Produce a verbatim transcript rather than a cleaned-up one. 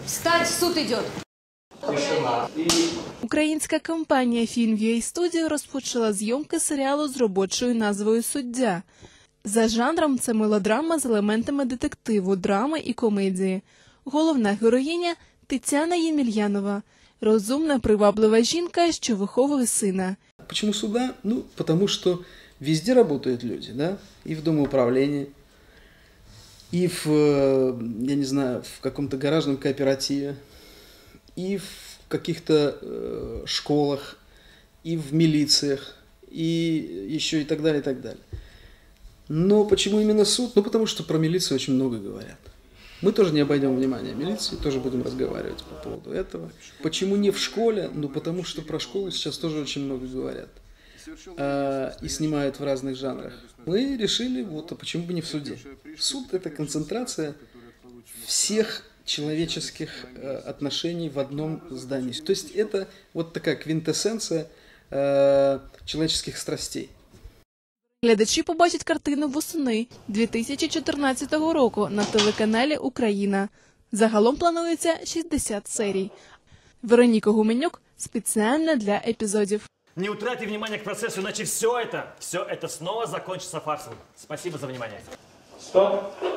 Встать, суд идет. Українська компанія «Фільм ю ей Studio» розпочала зйомки серіалу з робочою назвою «Суддя». За жанром це мелодрама з елементами детективу, драми і комедії. Головна героїня – Тетяна Ємельянова. Розумна, приваблива жінка, що виховує сина. Почему суда? Ну, потому что везде работают люди, да? И в домоуправлении, и в, я не знаю, в каком-то гаражном кооперативе, и в каких-то э, школах, и в милициях, и еще и так далее, и так далее. Но почему именно суд? Ну, потому что про милицию очень много говорят. Мы тоже не обойдем внимания милиции, тоже будем разговаривать по поводу этого. Почему не в школе? Ну, потому что про школу сейчас тоже очень много говорят. А, и снимают в разных жанрах. Мы решили, вот, а почему бы не в суде? Суд – это концентрация всех человеческих э, отношений в одном здании. То есть это вот такая квинтэссенция э, человеческих страстей. Глядачі побачать картину восени дві тисячі чотирнадцятого року на телеканалі «Україна». Загалом планується шістдесят серій. Вероніка Гуменюк спеціально для епізодів. Не утрати внимания к процессу, иначе все это, все это снова закончится фарсом. Спасибо за внимание. Стоп!